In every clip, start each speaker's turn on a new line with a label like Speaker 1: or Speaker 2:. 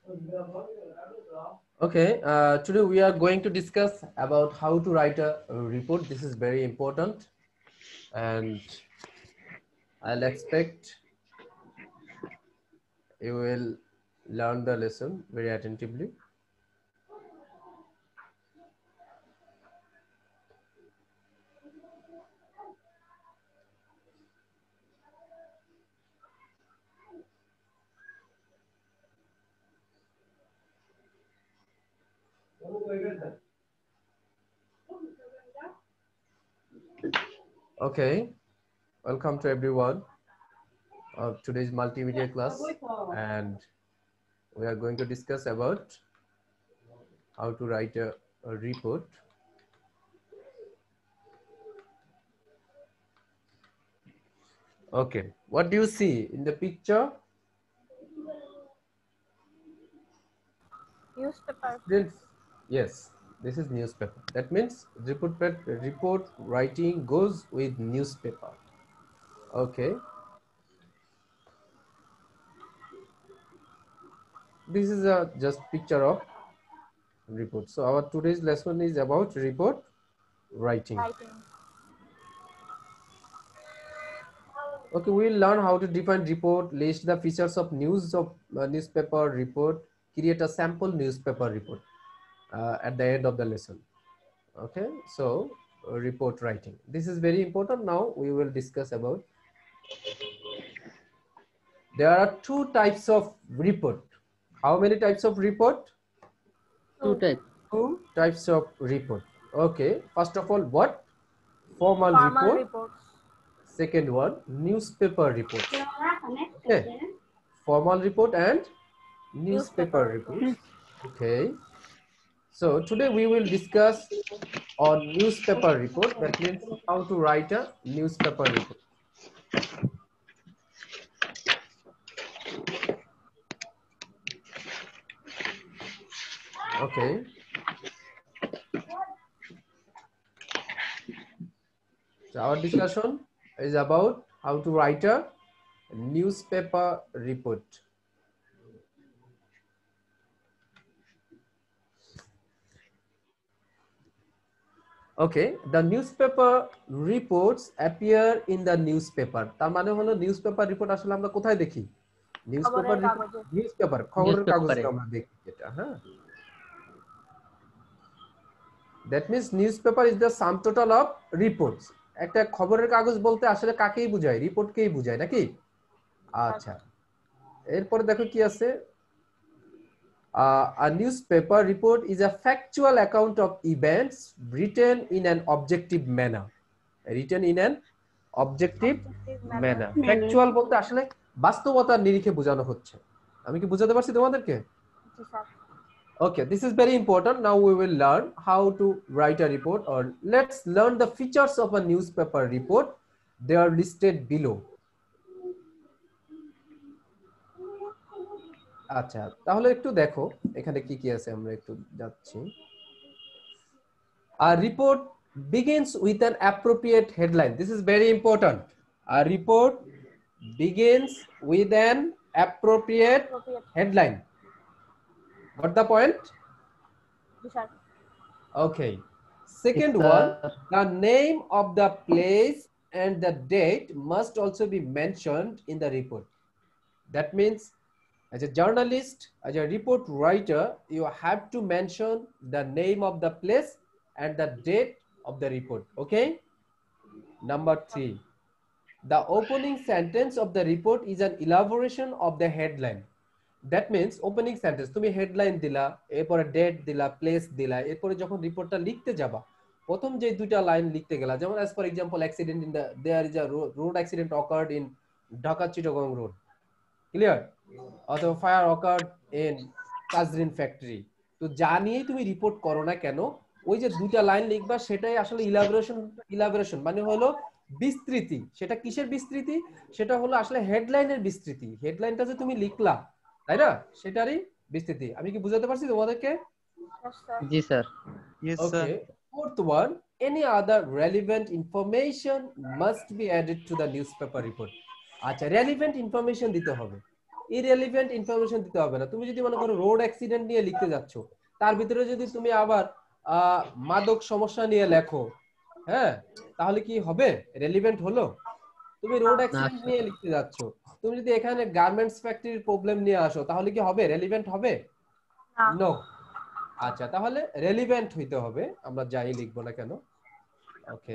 Speaker 1: Okay, today we are going to discuss about how to write a report. This is very important, and I'll expect you will learn the lesson very attentively. Okay, welcome to everyone of today's multimedia class, and we are going to discuss about how to write a report. Okay, what do you see in the picture?
Speaker 2: Newspaper.
Speaker 1: Students, yes, this is newspaper. That means report writing goes with newspaper. Okay, this is a just picture of report. So our today's lesson is about report writing.
Speaker 2: Writing.
Speaker 1: Okay, we'll learn how to define report, list the features of newspaper report, create a sample newspaper report at the end of the lesson. Okay, so report writing. This is very important. Now we will discuss about. There are two types of report. How many types of report?
Speaker 2: Two.
Speaker 1: Two types of report. Okay, first of all, what? Formal
Speaker 2: Formal
Speaker 1: report.
Speaker 2: reports.
Speaker 1: Second one, newspaper reports. Okay, formal report and newspaper
Speaker 2: Newspaper
Speaker 1: reports.
Speaker 2: reports.
Speaker 1: Okay, so today we will discuss on newspaper report. That means how to write a newspaper report. Okay, so our discussion is about how to write a newspaper report. Okay, the newspaper reports appear in the newspaper. তার মানে হলো newspaper report আসলে আমরা কোথায় দেখি? Newspaper
Speaker 2: খবরের
Speaker 1: report,
Speaker 2: কাগজে।
Speaker 1: newspaper খবরের কাগজে আমরা দেখি এটা, হ্যাঁ? That means newspaper is the sum total of reports. একটা খবরের কাগজ বলতে আসলে কাকেই বোঝায়? রিপোর্টকেই বোঝায় নাকি? আচ্ছা, এরপরে দেখো কি আছে? A newspaper report is a factual account of events written in an objective manner. Written in an objective manner. Factual বলতে আসলে বাস্তবতার নিরিখে বোঝানো হচ্ছে। আমি কি বোঝাতে পারছি তোমাদেরকে?
Speaker 2: জি sir.
Speaker 1: Okay, this is very important. Now we will learn how to write a report, or let's learn the features of a newspaper report. They are listed below. আচ্ছা, তাহলে একটু দেখো এখানে কি কি আছে, আমরা একটু যাচ্ছি। A report begins with an appropriate headline. This is very important. A report begins with an appropriate headline. Got the point?
Speaker 2: জি sir.
Speaker 1: Okay. Second one, the name of the place and the date must also be mentioned in the report. That means as a journalist, as a report writer, you have to mention the name of the place and the date of the report. Okay. Number 3, the opening sentence of the report is an elaboration of the headline. That means opening sentence, তুমি headline দিলা, এরপরে date দিলা, place দিলা, এরপরে যখন রিপোর্টটা লিখতে যাবা, প্রথম যে দুইটা লাইন লিখতে গেলা, যেমন as for example accident in the, there is a road accident occurred in Dhaka Chittagong road. Clear? অথবা ফায়ার অকার্ড ইন কাজরিন ফ্যাক্টরি। তো যা নিয়েই তুমি রিপোর্ট করো না কেন, ওই যে দুইটা লাইন লিখবা সেটাই আসলে ইলাবোরেশন মানে হলো বিস্তৃতি। সেটা কিসের বিস্তৃতি? সেটা হলো আসলে হেডলাইনের বিস্তৃতি। হেডলাইনটা যে তুমি লিখলা, তাই না, সেটারই বিস্তৃতি। আমি কি বুঝাতে পারছি তোমাদেরকে?
Speaker 3: জি sir.
Speaker 1: Okay, fourth one, any other relevant information must be added to the newspaper report. আচ্ছা, relevant information দিতে হবে। ইররিলেভেন্ট ইনফরমেশন দিতে হবে না। তুমি যদি মনে করো রোড অ্যাক্সিডেন্ট নিয়ে লিখতে যাচ্ছ, তার ভিতরে যদি তুমি আবার মাদক সমস্যা নিয়ে লেখো, হ্যাঁ, তাহলে কি হবে? রেলিভেন্ট হলো? তুমি রোড
Speaker 3: না
Speaker 1: অ্যাক্সিডেন্ট
Speaker 3: স্যার।
Speaker 1: নিয়ে লিখতে যাচ্ছ, তুমি যদি এখানে গার্মেন্টস ফ্যাক্টরির প্রবলেম নিয়ে আসো, তাহলে কি হবে? রেলিভেন্ট হবে?
Speaker 2: না।
Speaker 1: নো। আচ্ছা, তাহলে রেলিভেন্ট হইতে হবে, আমরা যাই লিখবো না কেন। ওকে,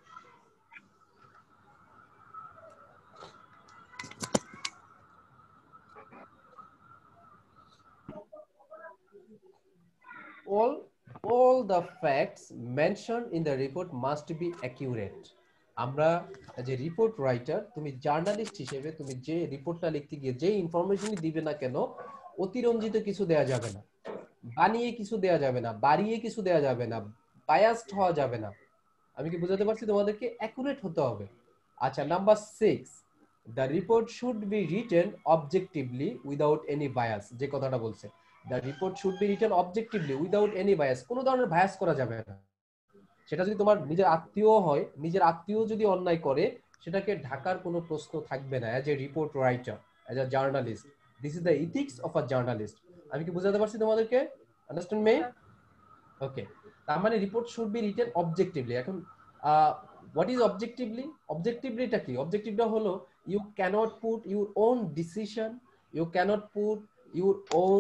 Speaker 1: all the facts mentioned in the report must be accurate. আমরা যে রিপোর্ট রাইটার, তুমি জার্নালিস্ট হিসেবে তুমি যে রিপোর্টটা লিখতে গিয়ে যে ইনফরমেশনই দিবে না কেন, অতিরঞ্জিত কিছু দেয়া যাবে না, বানিয়ে কিছু দেয়া যাবে না, বাড়িয়ে কিছু দেয়া যাবে না, বায়াসড হওয়া যাবে না। আমি কি বুঝাতে পারছি? তোমাদেরকে অ্যাকুরেট হতে হবে। আচ্ছা, number 6, the report should be written objectively without any bias. যে কথাটা বলছে, the report should be written objectively without any bias, কোনো ধরনের বায়াস করা যাবে না। সেটা যদি তোমার নিজের আত্মীয় হয়, নিজের আত্মীয় যদি অন্যায় করে, সেটাকে ঢাকার কোনো প্রশ্ন থাকবে না as a report writer, as a journalist. This is the ethics of a journalist. আমি কি বুঝাতে পারছি তোমাদেরকে? Understand me? ওকে, তার মানে report should be written objectively. এখন হোয়াট ইজ অবজেক্টিভলি? অবজেক্টিভলিটা কি? অবজেক্টিভটা হলো you cannot put your own decision, you cannot put your own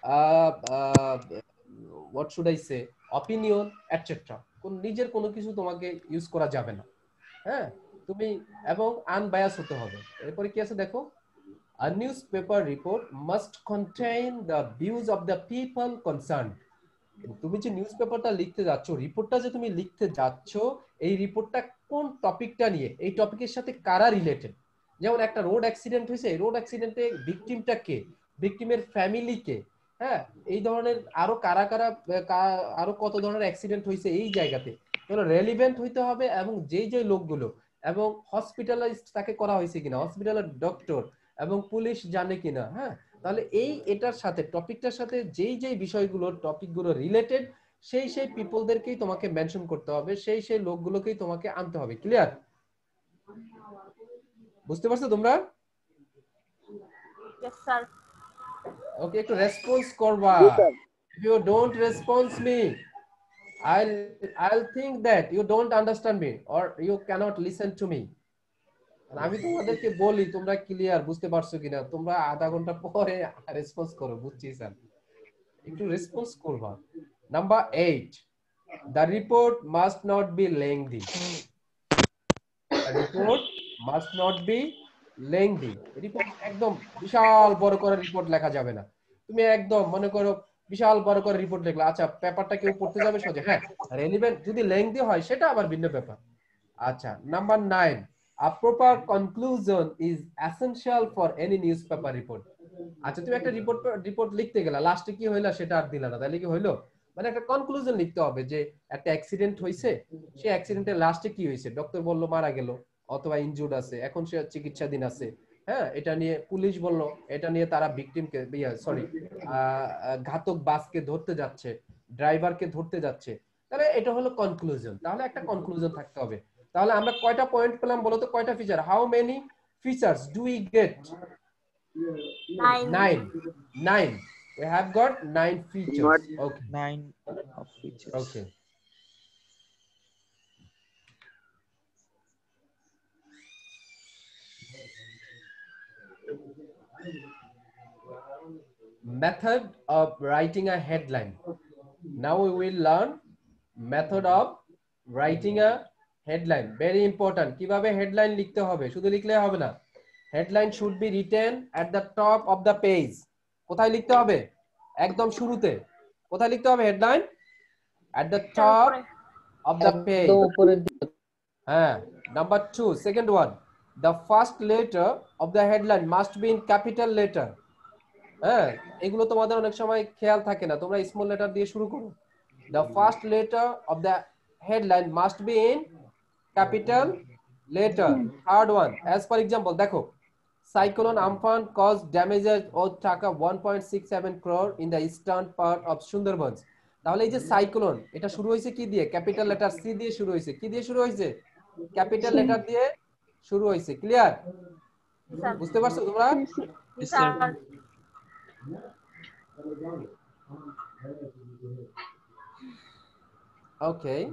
Speaker 1: what should I say opinion etcetera. কোন নিজের কোনো কিছু তোমাকে ইউজ করা যাবে না, হ্যাঁ, তুমি, এবং আনবায়াস হতে হবে। এরপরে কি আছে দেখো, a newspaper report must contain the views of the people concerned. তুমি যে নিউজপেপারটা লিখতে যাচ্ছ, রিপোর্টটা যে তুমি লিখতে যাচ্ছ, এই রিপোর্টটা কোন টপিকটা নিয়ে, এই টপিকের সাথে কারা রিলেটেড। যেমন একটা রোড অ্যাক্সিডেন্ট হয়েছে, এই রোড অ্যাক্সিডেন্টে ভিকটিমটা কে, ভিকটিমের ফ্যামিলি কে, হ্যাঁ, এই ধরনের আরো কারা কারা আরো কত ধরনের অ্যাক্সিডেন্ট হয়েছে এই জায়গাতে, এগুলো রেলিভেন্ট হইতে হবে। এবং যেই যে লোকগুলো, এবং হসপিটালাইজড তাকে করা হয়েছে কিনা, হসপিটালের ডক্টর এবং পুলিশ জানে কিনা, হ্যাঁ, তাহলে এটার সাথে টপিকটার সাথে যেই যেই বিষয়গুলো টপিকগুলো রিলেটেড, সেই সেই পিপলদেরকেই তোমাকে মেনশন করতে হবে, সেই সেই লোকগুলোকেই তোমাকে আনতে হবে। ক্লিয়ার? বুঝতে পারছো তোমরা?
Speaker 2: Yes, sir.
Speaker 1: ওকে, একটু রেসপন্স করবা। if you don't response me, I'll think that you don't understand me or you cannot listen to me. আমি তোমাদেরকে বলি, তোমরা ক্লিয়ার বুঝতে পারছো কিনা, তোমরা আধা ঘন্টা পরে রেসপন্স করো, বুঝছি স্যার, একটু রেসপন্স করবা। Number 8, the report must not be lengthy. The report must not be lengthy. Report একদম বিশাল বড় করে রিপোর্ট লেখা যাবে না। তুমি একদম মনে করো বিশাল বড় করে রিপোর্ট লিখলা, আচ্ছা পেপারটা কেউ পড়তে যাবে সোজা, হ্যাঁ, রেলিভেন্ট যদি লেংথি হয় সেটা আবার ভিন্ন ব্যাপার। আচ্ছা, number 9, a proper conclusion is essential for any newspaper report. আচ্ছা, তুমি একটা রিপোর্ট লিখতে গেলা, লাস্টে কি হইলো সেটা আর দিলা না, তাহলে কি হইলো? মানে একটা কনক্লুশন লিখতে হবে যে একটা অ্যাক্সিডেন্ট হইছে, সেই অ্যাক্সিডেন্টের লাস্টে কি হইছে, ডক্টর বলল মারা গেল অথবা ইনজুর্ড আছে, এখন সে চিকিৎসাধীন আছে, হ্যাঁ, এটা নিয়ে পুলিশ বলল, এটা নিয়ে তারা ভিকটিমকে ঘাতক বাসকে ধরতে যাচ্ছে, ড্রাইভারকে ধরতে যাচ্ছে, তাহলে এটা হলো কনক্লুশন। তাহলে একটা কনক্লুশন থাকতে হবে। তাহলে আমরা কয়টা পয়েন্ট পেলাম বলো তো? কয়টা feature? How many features do we get? 9. 9. We have got 9 features. Okay.
Speaker 4: 9 of features.
Speaker 1: Okay. Method of writing a headline. Now we will learn method of writing a headline. Very important. কিভাবে headline লিখতে হবে, শুধু লিখলে হবে না। Headline should be written at the top of the page. কোথায় লিখতে হবে? একদম শুরুতে। কোথায় লিখতে হবে headline? At the top of the page.
Speaker 3: একদম উপরের দিকে।
Speaker 1: হ্যাঁ। Number 2, second one. The first letter of the headline must be in capital letter. হ্যাঁ, এগুলো তোমাদের অনেক সময় খেয়াল থাকে না, তোমরা স্মল লেটার দিয়ে শুরু করো। The first letter of the headline must be in capital letter. Third one, as for example, দেখো, Cyclone Amphan caused damages of টাকা 1.67 crore in the eastern part of Sundarbans. তাহলে এই যে সাইক্লোন, এটা শুরু হয়েছে কি দিয়ে? ক্যাপিটাল লেটার সি দিয়ে শুরু হয়েছে। কি দিয়ে শুরু হয়েছে? ক্যাপিটাল লেটার দিয়ে শুরু হয়েছে। ক্লিয়ার? বুঝতে পারছো তোমরা?
Speaker 2: Yes, sir.
Speaker 1: Okay.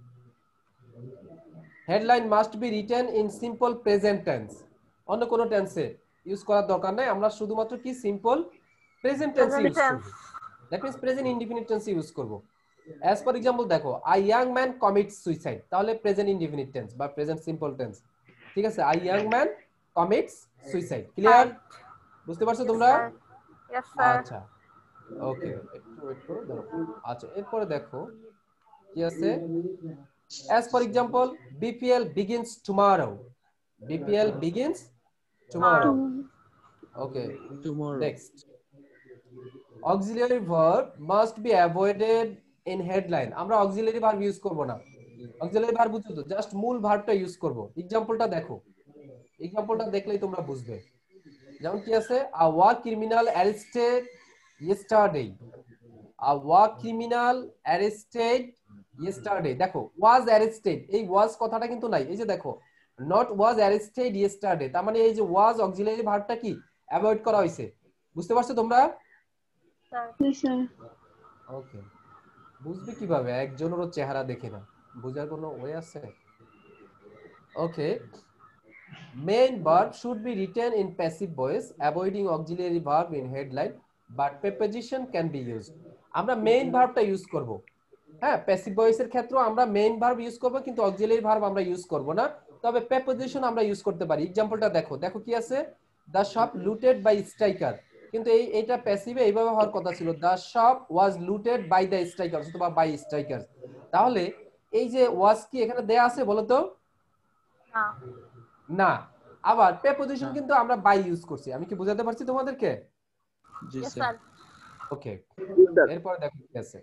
Speaker 1: Headline must be written in simple present tense. অন্য কোনো টেন্সে ইউজ করার দরকার নাই, আমরা শুধুমাত্র কি simple present tense
Speaker 2: Present
Speaker 1: use করব।
Speaker 2: tense.
Speaker 1: That means present indefinite tense use করব। অ্যাজ ফর एग्जांपल দেখো a young man commits suicide, তাহলে প্রেজেন্ট ইনডিফিনিট টেন্স বা প্রেজেন্ট সিম্পল টেন্স। ঠিক আছে, a young man commits suicide. Clear?
Speaker 2: Side.
Speaker 1: বুঝতে পারছো
Speaker 2: Yes,
Speaker 1: তোমরা?
Speaker 2: sir. Yes, sir.
Speaker 1: আচ্ছা ওকে, একটু ওয়েট করো দাঁড়াও। আচ্ছা এরপরে দেখো কি আছে, as for example BPL begins tomorrow. BPL begins tomorrow. Okay,
Speaker 4: Tomorrow.
Speaker 1: next. Auxiliary verb must be avoided in headline. আমরা auxiliary verb ইউজ করব না। auxiliary verb বুঝছো তো, জাস্ট মূল ভার্বটা ইউজ করব। এক্সাম্পলটা দেখো, এক্সাম্পলটা দেখলেই তোমরা বুঝবে। যেমন কি আছে, a war criminal arrested yesterday. A war criminal arrested yesterday. দেখো was arrested, এই was কথাটা কিন্তু নাই। এই যে দেখো not was arrested yesterday, তার মানে এই যে was অক্সিলারি ভার্বটা কি অ্যাভয়েড করা হয়েছে। বুঝতে পারছো তোমরা?
Speaker 2: Sir.
Speaker 1: ওকে, বুঝবে কিভাবে? একজনেরও চেহারা দেখে না, বোঝার কোনো ওয়ে আছে? Okay, main verb should be written in passive voice, avoiding auxiliary verb in headline, but preposition can be used. আমরা মেইন ভার্বটা ইউজ করব। হ্যাঁ, প্যাসিভ ভয়েসের ক্ষেত্রে আমরা মেইন ভার্ব ইউজ করব, কিন্তু অক্সিলারি ভার্ব আমরা ইউজ করব না। তবে প্রেপোজিশন আমরা ইউজ করতে পারি। এক্সাম্পলটা দেখো, দেখো কি আছে, the shop looted by striker, কিন্তু এইটা প্যাসিভে এইভাবে হওয়ার কথা ছিল, the shop was looted by the striker অথবা বাই স্ট্রাইকার। তাহলে এই যে ওয়াজ কি এখানে দেয়া আছে বলো তো?
Speaker 2: না।
Speaker 1: না। আবার প্রেপোজিশন কিন্তু আমরা বাই ইউজ করছি। আমি কি বোঝাতে পারছি তোমাদেরকে?
Speaker 4: জি
Speaker 2: Yes,
Speaker 4: স্যার।
Speaker 2: sir.
Speaker 1: ওকে, এরপর দেখো কি আছে,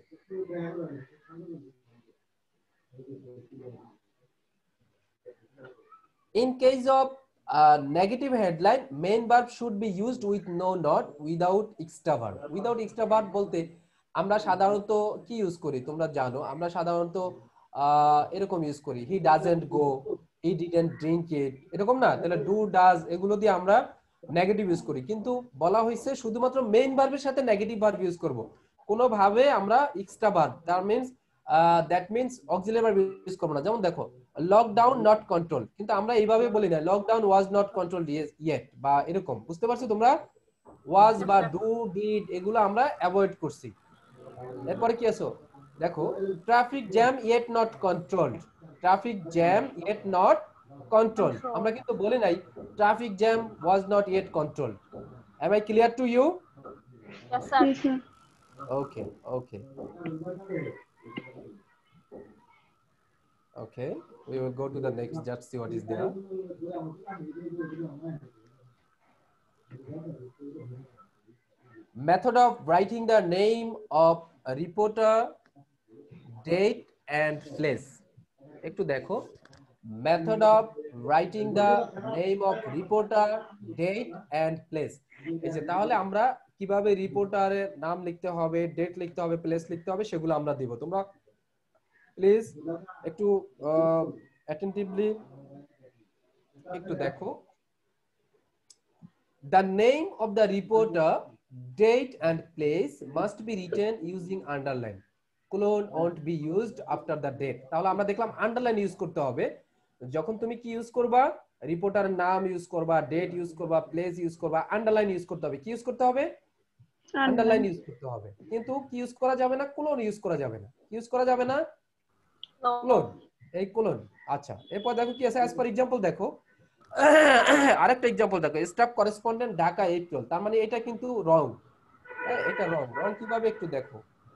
Speaker 1: in case of negative headline, main verb should be used with no not, without extra verb. Without extra verb বলতে আমরা সাধারণত কি ইউজ করি তোমরা জানো, আমরা সাধারণত এরকম ইউজ করি, he doesn't go, he didn't drink it, এরকম না? তাহলে do does এগুলো দিয়ে আমরা নেগেটিভ ইউজ করি, কিন্তু বলা হয়েছে শুধুমাত্র মেইন ভার্বের সাথে নেগেটিভ ভার্ব ইউজ করব, কোনোভাবে আমরা extra verb that means auxiliary verb use করব না। যেমন দেখো লকডাউন নট কন্ট্রোল, কিন্তু আমরা এইভাবে বলি না lockdown was not controlled yet বা এরকম। বুঝতে পারছো তোমরা? ওয়াজ
Speaker 2: Yes,
Speaker 1: বা
Speaker 2: sir.
Speaker 1: ডু ডিড এগুলো আমরা অ্যাভয়েড করছি। এরপরে কি আছে দেখো, traffic jam yet not controlled, traffic jam yet not controlled, আমরা কিন্তু বলি নাই traffic jam was not yet controlled. Am I clear to you?
Speaker 2: Yes, sir.
Speaker 1: Okay okay okay, we will go to the next, just see what is there. Method of writing the name of a reporter, date and place. একটু দেখো, method of writing the name of reporter, date and place. এই যে তাহলে আমরা কিভাবে রিপোর্টারের নাম লিখতে হবে, ডেট লিখতে হবে, প্লেস লিখতে হবে সেগুলো আমরা দিব। তোমরা প্লিজ একটু অ্যাটেন্টিভলি একটু দেখো। The name of the reporter, date and place must be written using underline. Colon won't be used after the date. তাহলে আমরা দেখলাম আন্ডারলাইন ইউজ করতে হবে। যখন তুমি কি ইউজ করবা, রিপোর্টারের নাম ইউজ করবা, ডেট ইউজ করবা, প্লেস ইউজ করবা, আন্ডারলাইন ইউজ করতে হবে। কি ইউজ করতে হবে? আন্ডারলাইন ইউজ করতে হবে। কিন্তু কি ইউজ করা যাবে না? কোলন ইউজ করা যাবে না। কি ইউজ করা যাবে না? কোলন, এই কোলন। আচ্ছা এরপর দেখো কি আছে, অ্যাজ ফর एग्जांपल দেখো, আরেকটা एग्जांपल দেখো, স্টাফ করেসপন্ডেন্ট ঢাকা এপ্রিল, তার মানে এটা কিন্তু রং। এটা রং, রং কিভাবে একটু দেখো।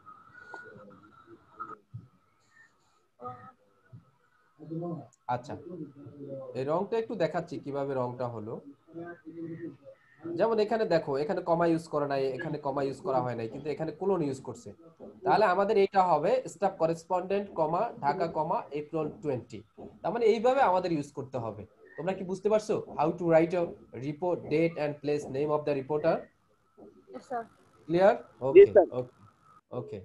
Speaker 1: আচ্ছা এই রংটা একটু দেখাচ্ছি কিভাবে রংটা হলো। যেমন এখানে দেখো, এখানে কমা ইউজ করা নাই, এখানে কমা ইউজ করা হয় নাই, কিন্তু এখানে কোলন ইউজ করছে। তাহলে আমাদের এটা হবে staff correspondent comma Dhaka comma April 20। তার মানে এইভাবে আমাদের ইউজ করতে হবে। তোমরা কি বুঝতে পারছো how to write a report, date and place, name of the reporter?
Speaker 2: Yes, sir.
Speaker 1: Clear?
Speaker 5: Yes,
Speaker 1: okay
Speaker 5: sir.
Speaker 1: Okay okay.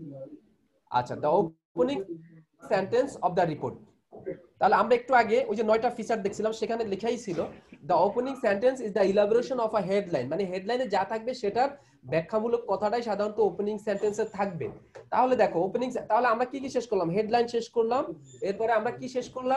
Speaker 1: আচ্ছা, the opening sentence of the report. তাহলে আমরা একটু আগে ওই যে 9টা ফিচার দেখছিলাম সেখানে লেখাই ছিল the opening sentence is the elaboration of a headline, মানে হেডলাইনে যা থাকবে সেটার ব্যাখ্যামূলক কথাটাই সাধারণত ওপেনিং সেন্টেন্সে থাকবে। তাহলে দেখো ওপেনিং, তাহলে আমরা কি কি শেষ করলাম? হেডলাইন শেষ করলাম, এরপরে আমরা কি শেষ করলাম?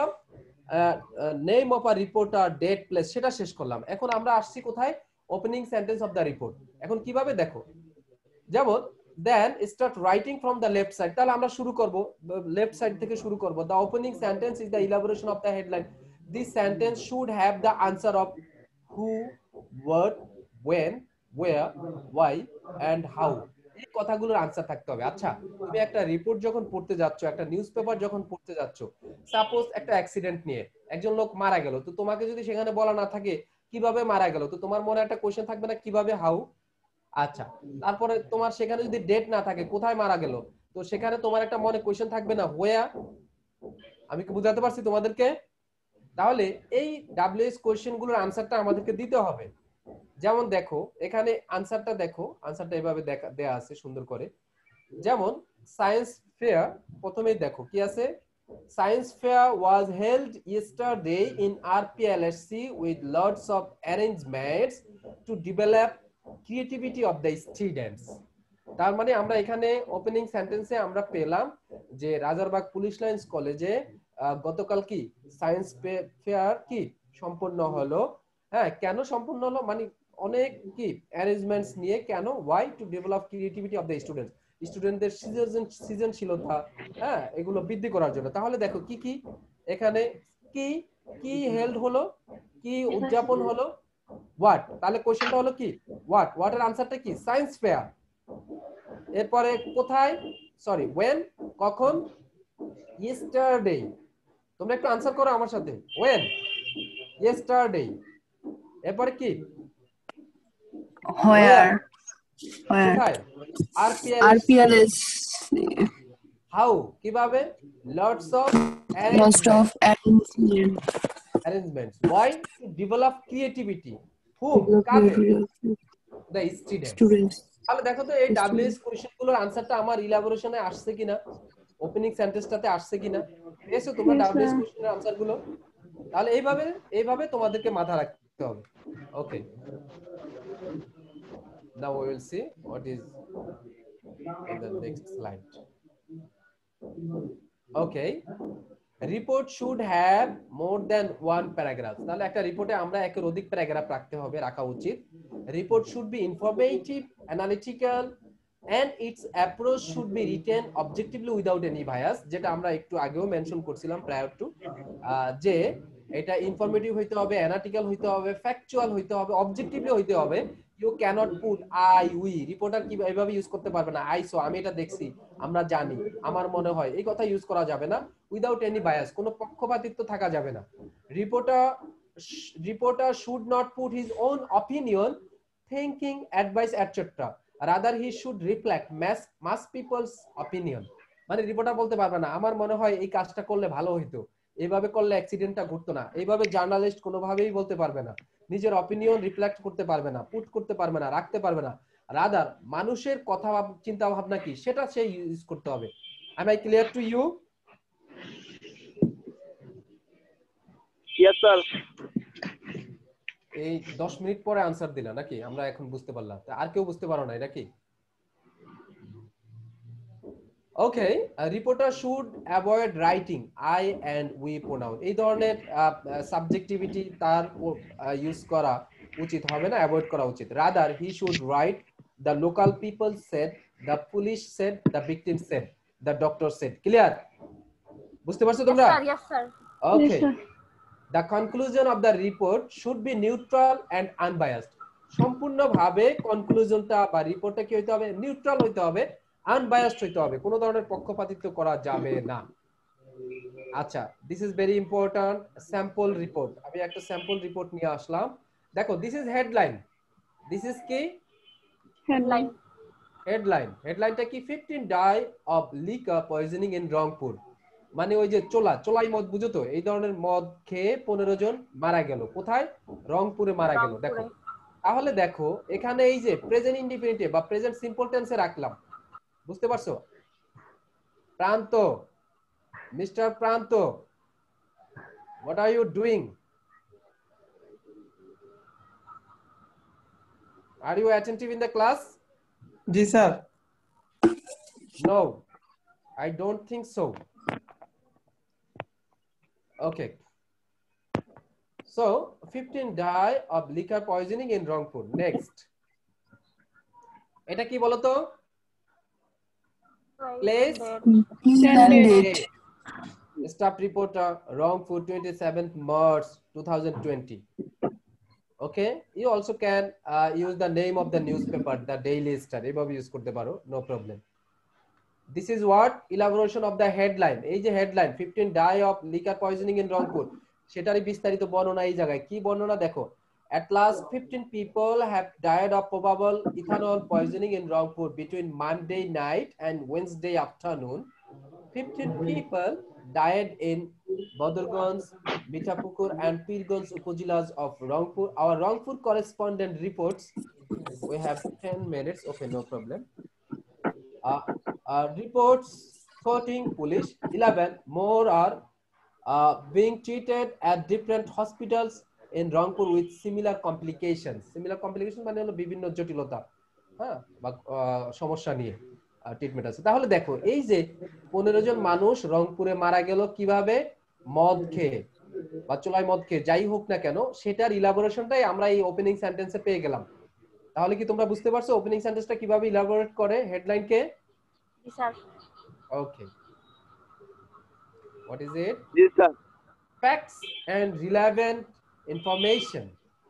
Speaker 1: Name of a reporter, date, place, সেটা শেষ করলাম। এখন আমরা আসছি কোথায়? Opening sentence of the report. এখন কিভাবে দেখো, যেমন then start writing from the left side, তাহলে আমরা শুরু করব লেফট সাইড থেকে শুরু করব। The opening sentence is the elaboration of the headline. This sentence should have the answer of who, what, when, where, why and how, এই কথাগুলোর answer থাকতে হবে। আচ্ছা, তুমি একটা রিপোর্ট যখন পড়তে যাচ্ছ, একটা নিউজ পেপার যখন পড়তে যাচ্ছ, সাপোজ একটা অ্যাক্সিডেন্ট নিয়ে একজন লোক মারা গেল, তো তোমাকে যদি সেখানে বলা না থাকে কিভাবে মারা গেল, তো তোমার মনে একটা কোশ্চেন থাকবে না, কিভাবে, হাউ। আচ্ছা, তারপরে তোমার সেখানে যদি ডেট না থাকে, কোথায় মারা গেল, তো সেখানে তোমার একটা মনে কোশ্চেন থাকবে না, হোয়া। আমি কি বুঝাতে পারছি তোমাদেরকে? তাহলে এই ডাব্লিউএস কোশ্চেন গুলোর আনসারটা আমাদেরকে দিতে হবে। যেমন দেখো এখানে আনসারটা দেখো, আনসারটা এভাবে দেয়া আছে সুন্দর করে। যেমন সায়েন্স ফেয়ার, প্রথমেই দেখো কি আছে, science fair was held yesterday in RPLSC with lots of arrangements to develop creativity of the students. তার মানে আমরা এখানে ওপেনিং সেন্টেন্সে আমরা পেলাম যে রাজারবাগ পুলিশ লাইন্স কলেজে গতকাল কি সায়েন্স ফেয়ার কি সম্পন্ন হলো। হ্যাঁ, কেন সম্পন্ন হলো, মানে অনেক কি অ্যারেঞ্জমেন্টস নিয়ে, কেন, why, to develop creativity of the students, স্টুডেন্টদের সৃজনশীলতা, হ্যাঁ, এগুলো বৃদ্ধি করার জন্য। তাহলে দেখো কি কি এখানে, কি কি হেল্ড হলো, কি উদযাপন হলো, হোয়াট, তাহলে কোশ্চেনটা হলো কি হোয়াট, হোয়াটের আনসারটা কি সায়েন্স ফেয়ার। এরপরে কোথায়, সরি ওয়েন, কখন, ইয়েস্টারডে, তোমরা একটু আনসার করো আমার সাথে, ওয়েন, ইয়েস্টারডে। এরপরে কি
Speaker 5: Where?
Speaker 1: কোথায়,
Speaker 5: RPLS.
Speaker 1: হাউ, কিভাবে, lots of arrangements, why, to develop creativity, hmm, কাকে, দ্য স্টুডেন্টস। তাহলে দেখো তো এই ডাব্লিউএস কোশ্চেনগুলোর আনসারটা আমার ইলাবোরেশনে আসছে কিনা, ওপেনিং সেন্টেন্সটাতে আসছে কিনা, পেয়েছো তোমরা ডাব্লিউএস কোশ্চেনের আনসারগুলো? তাহলে এইভাবে তোমাদেরকে মাথা রাখতে হবে। ওকে, now we will see what is in the next slide. Okay, report should have more than one paragraph. তাহলে একটা রিপোর্টে আমরা একের অধিক প্যারাগ্রাফ রাখা উচিত। Report should be informative, analytical and its approach should be written objectively without any bias, যেটা আমরা একটু আগেও মেনশন করছিলাম prior to, যে এটা ইনফরমেটিভ হইতে হবে, অ্যানালিটিক্যাল হইতে হবে, ফ্যাকচুয়াল হইতে হবে, অবজেক্টিভলি হইতে হবে। You cannot put I, we, reporter কি এইভাবে ইউজ করতে পারবে না, আই সো, আমি এটা দেখছি, আমরা জানি, আমার মনে হয়, এই কথা ইউজ করা যাবে না। উইদাউট এনি বায়াস, কোনো পক্ষপাতিত্ব থাকা যাবে না। Reporter should not put his own opinion, thinking, advice etcetera, rather he should reflect mass people's opinion. মানে রিপোর্টার বলতে পারবে না আমার মনে হয় এই কাজটা করলে ভালো হইতো, এইভাবে করলে অ্যাক্সিডেন্টটা ঘটতো না, এইভাবে জার্নালিস্ট কোনোভাবেই বলতে পারবে না, নিজের অপিনিয়ন রিফ্লেক্ট করতে পারবে না, পুট করতে পারবে না, রাখতে পারবে না। রাদার মানুষের কথা চিন্তা ভাবনা কি সেটা সে ইউজ করতে হবে। Am I clear to you?
Speaker 6: Yes sir.
Speaker 1: এই 10 মিনিট পরে आंसर দিলা নাকি? আমরা এখন বুঝতে পারলাম, আর কেউ বুঝতে পারো না নাকি? Okay, a reporter should avoid writing I and we pronoun, এই ধরনের সাবজেক্টিভিটি তার ইউজ করা উচিত হবে না, অ্যাভয়েড করা উচিত। Rather he should write the local people said, the police said, the victim said, the doctor said. Clear? বুঝতে পারছো তোমরা?
Speaker 2: Yes sir.
Speaker 1: Okay. The conclusion of the report should be neutral and unbiased. সম্পূর্ণভাবে কনক্লুশনটা বা রিপোর্টটা কি হইতে হবে, neutral হইতে হবে, আনবায়াসড হইতে হবে, কোনো ধরনের পক্ষপাতিত্ব করা যাবে না। আচ্ছা, this is very important. Sample report, আমি একটা স্যাম্পল রিপোর্ট নিয়ে আসলাম। দেখো, this is headline, this is কি
Speaker 2: Headline.
Speaker 1: হেডলাইনটা কি, 15 die of liquor poisoning in Rangpur. মানে ওই যে চোলাই মদ, বুঝো তো, এই ধরনের মদ খেয়ে 15 জন মারা গেল, কোথায়, রংপুরে মারা গেল। দেখো, তাহলে দেখো এখানে এই যে প্রেজেন্ট ইনডিফিনিটিভ বা প্রেজেন্ট সিম্পল টেন্সে রাখলাম, বুঝতে পারছো? Pranto, Mr. Pranto, what are you doing? Are you attentive in the class?
Speaker 6: Yes, sir.
Speaker 1: No, I don't think so. Okay. So 15 die of liquor poisoning in Rangpur. Next. এটা কি বলতো? Place
Speaker 5: Please and date.
Speaker 1: Staff reporter Rangpur 27th March 2020. Okay, you also can use the name of the newspaper, the Daily Star. এভাবে use করতে পারো, no problem. This is what elaboration of the headline. এই যে headline 15 die of liquor poisoning in Rangpur. সেটারই বিস্তারিত বর্ণনা এই জায়গায় কি বর্ণনা দেখো। At last 15 people have died of probable ethanol poisoning in Rangpur between Monday night and Wednesday afternoon. 15 people died in Badurganj, Mitapukur and Pirganj upazilas of Rangpur. Our Rangpur correspondent reports. We have 10 minutes. Okay, no problem. Reports 14 police, 11 more are being treated at different hospitals in Rangpur with similar complications. Similar complications মানে হলো বিভিন্ন জটিলতা, হ্যাঁ, বা সমস্যা নিয়ে treatment আছে। তাহলে দেখো এই যে 15 জন মানুষ রংপুরে মারা গেল কিভাবে, মদ খেয়ে বা চোলাই মদ খেয়ে, যাই হোক না কেন সেটার ইলাবোরেশনটাই আমরা এই ওপেনিং সেন্টেন্সে পেয়ে গেলাম। তাহলে কি তোমরা বুঝতে পারছো ওপেনিং সেন্টেন্সটা কিভাবে ইলাবোরেট করে হেডলাইনকে?
Speaker 2: Yes, sir.
Speaker 1: Okay. What is it?
Speaker 7: Yes, sir.
Speaker 1: Facts and relevant information.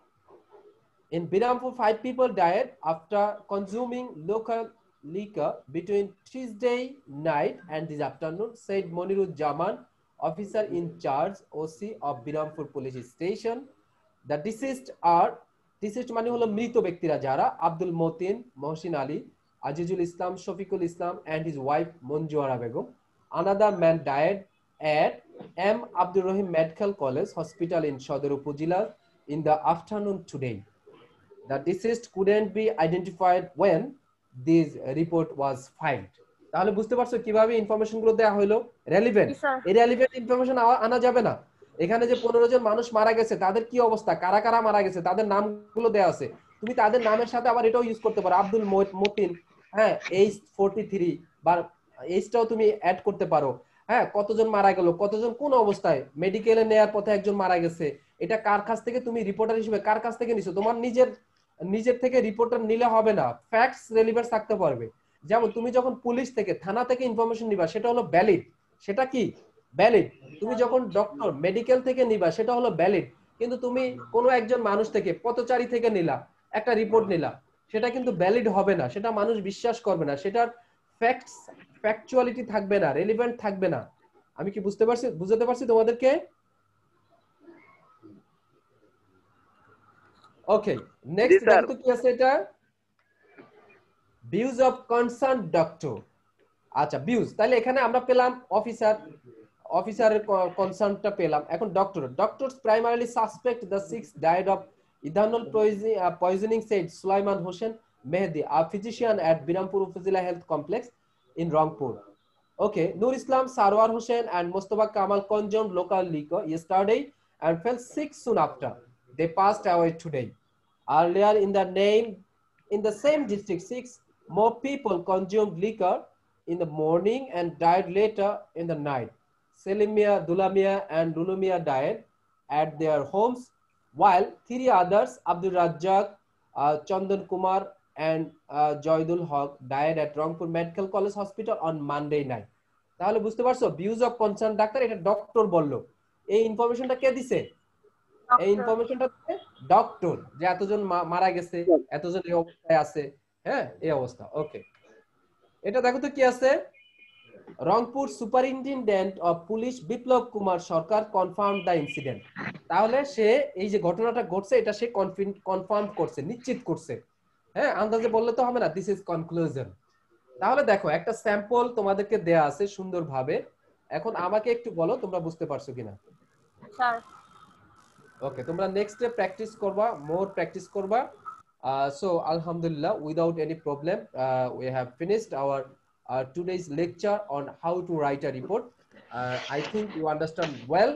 Speaker 1: In Birampur, 5 people died after consuming local liquor between Tuesday night and this afternoon, said Moniruzzaman, officer in charge, OC of Birampur Police Station. The deceased মানে হলো মৃত ব্যক্তিরা যারা, Abdul Matin, Mohsin Ali, Azizul Islam, Shafiqul Islam and his wife Monjuara Begum. Another man died at M. Abdul Rahim Medical College Hospital in Sodor Upazila in the afternoon today. The deceased couldn't be identified when this report was filed. তাহলে বুঝতে পারছো কিভাবে information গুলো দেয়া হলো relevant. এই relevant information আনা যাবে না। এখানে যে 15 জন মানুষ মারা গেছে তাদের কি অবস্থা, কারা কারা মারা গেছে তাদের নামগুলো দেয়া আছে। তুমি তাদের নামের সাথে আবার এটাও ইউজ করতে পারো, আব্দুল মতিন, হ্যাঁ, এইজ 43 বা এইজটাও তুমি অ্যাড করতে পারো। হ্যাঁ, কতজন মারা গেল, কতজন কোন অবস্থায়, মেডিকেলে নেয়ার পথে একজন মারা গেছে, এটা কার কাছ থেকে তুমি রিপোর্টার হিসেবে কার কাছ থেকে নিছো, তোমার নিজের থেকে রিপোর্টার নিলে হবে না, ফ্যাক্টস রেলিভেন্ট থাকতে পারবে। যেমন তুমি যখন পুলিশ থেকে থানা থেকে ইনফরমেশন নিবা সেটা হলো ভ্যালিড, সেটা কি ভ্যালিড। তুমি যখন ডক্টর মেডিকেল থেকে নিবা সেটা হলো ভ্যালিড। কিন্তু তুমি কোনো একজন মানুষ থেকে, পথচারী থেকে নিলা একটা রিপোর্ট নিলা, সেটা কিন্তু ভ্যালিড হবে না, সেটা মানুষ বিশ্বাস করবে না, সেটার ফ্যাকচুয়ালিটি থাকবে না, রেলিভেন্ট থাকবে না। আমি কি বুঝতে পারছি তোমাদেরকে? ওকে, নেক্সট দেখো কি আছে এটা, ভিউজ অফ কনসার্ন ডক্টর। আচ্ছা, ভিউজ, তাহলে এখানে আমরা পেলাম অফিসারের কনসার্নটা পেলাম। এখন doctors primarily suspect the 6 died of ethanol poisoning, said Sulaiman Hossain Mehdi, a physician at Birampur Upazila Health Complex in Rangpur. Okay, Nur Islam, Sarwar Hossain and Mustafa Kamal consumed local liquor yesterday and fell sick soon after. They passed away today. Earlier in the same district, 6 more people consumed liquor in the morning and died later in the night. Selimia, Dulamia and Lulumia died at their homes, while 3 others, Abdul Razzaq, Chandan Kumar and Joydul Haq, died at Rangpur Medical College Hospital on Monday night. তাহলে বুঝতে পারছো views of concern ডাক্তার, এটা doctor বললো। এই ইনফরমেশনটা কে দিছে? এই ইনফরমেশনটা ডক্টর, যে এতজন মারা গেছে, এতজন এই অবস্থায় আছে, হ্যাঁ, এই অবস্থা। ওকে, এটা দেখো তো কি আছে, Rangpur superintendent of police Biplob Kumar Sarkar confirm the incident. তাহলে সে এই যে ঘটনাটা ঘটছে এটা সে কনফার্ম করছে, নিশ্চিত করছে। হ্যাঁ, আন্দাজে বললে তো হবে না, দিস ইজ কনক্লুশন। তাহলে দেখো একটা স্যাম্পল তোমাদেরকে দেয়া আছে সুন্দরভাবে। এখন আমাকে একটু বলো তোমরা বুঝতে পারছো কিনা।
Speaker 2: স্যার,
Speaker 1: ওকে, তোমরা নেক্সট ডে প্র্যাকটিস করবা, মোর প্র্যাকটিস করবা। So alhamdulillah, without any problem, we have finished our today's lecture on how to write a report. I think you understand well.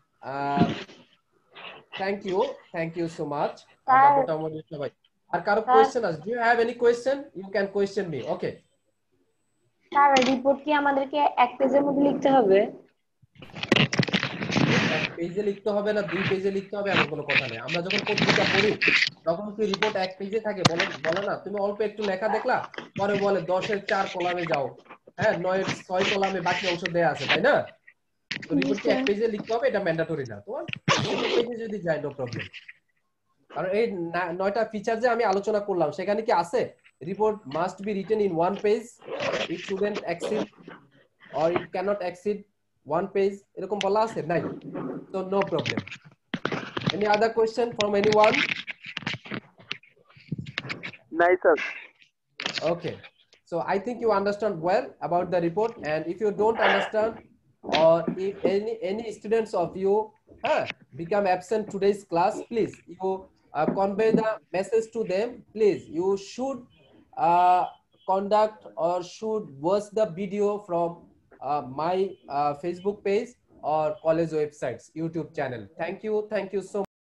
Speaker 1: Thank you so much.
Speaker 2: Sir.
Speaker 1: Are karu
Speaker 2: Sir.
Speaker 1: question আছে? Do you have any question? You can question me. Okay.
Speaker 2: Sir report কি আমাদেরকে এক পেজের মধ্যে লিখতে হবে?
Speaker 1: এক পেজে লিখতে হবে না, 2 পেজে লিখতে হবে এমন কোনো কথা নেই। আমরা যখন পত্রিকা পড়ি তখন কি রিপোর্ট এক পেজে থাকে? বলে না, তুমি অল্প একটু লেখা দেখলা, পরে বলে 10 এর 4 কলামে যাও, হ্যাঁ 9 এর 6 কলামে বাকি অংশ দেয়া আছে, তাই না? তো রিপোর্ট কি এক পেজে লিখতে হবে? এটা ম্যান্ডেটরি না। তোমার দুটো পেজে যদি যায় নো প্রবলেম। কারণ এই 9টা ফিচার যে আমি আলোচনা করলাম সেখানে কি আছে report must be written in 1 page, it shouldn't exceed or it cannot exceed 1 page, এরকম বলা আছে নাই? So no problem. Any other question from anyone?
Speaker 6: Nice, sir.
Speaker 1: Okay, so I think you understand well about the report, and if you don't understand or if any students of you become absent today's class, please you convey the message to them. Please you should conduct or should watch the video from my Facebook page or college websites YouTube channel. Thank you so much.